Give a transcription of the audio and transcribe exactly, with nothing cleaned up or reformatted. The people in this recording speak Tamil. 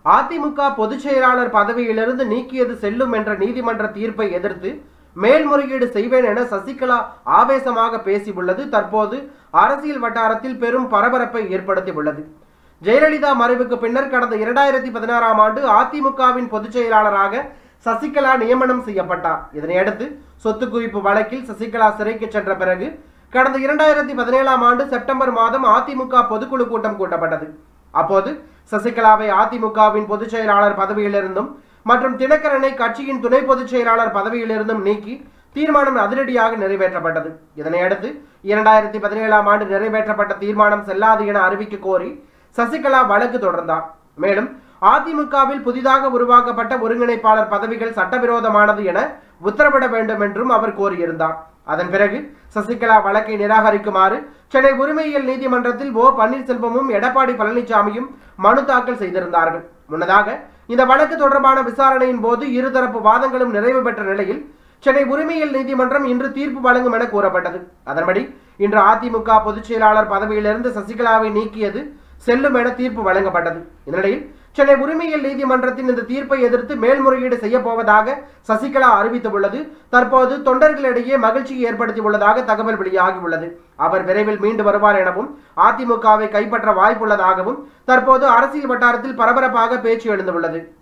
அதிமுக பொதுச் செயலாளர் பதவியிலிருந்து நீக்கியது செல்லும் என்ற நீதிமன்ற தீர்ப்பை எதிர்த்து மேல்முறையீடு செய்வேன் என சசிகலா ஆவேசமாக பேசியுள்ளது தற்போது அரசியல் வட்டாரத்தில் பெரும் பரபரப்பை ஏற்படுத்தியுள்ளது. ஜெயலலிதா மறைவுக்கு பின்னர் கடந்த இரண்டாயிரத்தி பதினாறாம் ஆண்டு அதிமுகவின் பொதுச் செயலாளராக சசிகலா நியமனம் செய்யப்பட்டார். இதனையடுத்து சொத்து குவிப்பு வழக்கில் சசிகலா சிறைக்கு சென்ற பிறகு கடந்த இரண்டாயிரத்தி பதினேழாம் ஆண்டு செப்டம்பர் மாதம் அதிமுக பொதுக்குழு கூட்டம் கூட்டப்பட்டது. அப்போது சசிகலாவை அதிமுகவின் பொதுச் செயலாளர் பதவியிலிருந்தும் மற்றும் தினகரனை கட்சியின் துணை பொதுச் செயலாளர் பதவியிலிருந்தும் நீக்கி தீர்மானம் அதிரடியாக நிறைவேற்றப்பட்டது. இதனையடுத்து இரண்டாயிரத்தி பதினேழாம் ஆண்டு நிறைவேற்றப்பட்ட தீர்மானம் செல்லாது என அறிவிக்க கோரி சசிகலா வழக்கு தொடர்ந்தார். மேலும் அதிமுகவில் புதிதாக உருவாக்கப்பட்ட ஒருங்கிணைப்பாளர் பதவிகள் சட்டவிரோதமானது என உத்தரவிட வேண்டும் என்றும் அவர் கோரியிருந்தார். அதன் பிறகு சசிகலா வழக்கை நிராகரிக்குமாறு சென்னை உரிமையியல் நீதிமன்றத்தில் ஓ பன்னீர்செல்வமும் எடப்பாடி பழனிசாமியும் மனு தாக்கல் செய்திருந்தார்கள். முன்னதாக இந்த வழக்கு தொடர்பான விசாரணையின் போது இருதரப்பு வாதங்களும் நிறைவு பெற்ற நிலையில் சென்னை உரிமையியல் நீதிமன்றம் இன்று தீர்ப்பு வழங்கும் என கூறப்பட்டது. அதன்படி இன்று அதிமுக பொதுச் செயலாளர் பதவியிலிருந்து சசிகலாவை நீக்கியது செல்லும் என தீர்ப்பு வழங்கப்பட்டது. இந்நிலையில் சென்னை உரிமையியல் நீதிமன்றத்தின் இந்த தீர்ப்பை எதிர்த்து மேல்முறையீடு செய்ய போவதாக சசிகலா அறிவித்துள்ளது தற்போது தொண்டர்களிடையே மகிழ்ச்சியை ஏற்படுத்தியுள்ளதாக தகவல் வெளியாகியுள்ளது. அவர் விரைவில் மீண்டு வருவார் எனவும் அதிமுகவை கைப்பற்ற வாய்ப்புள்ளதாகவும் தற்போது அரசியல் வட்டாரத்தில் பரபரப்பாக பேச்சு எழுந்துள்ளது.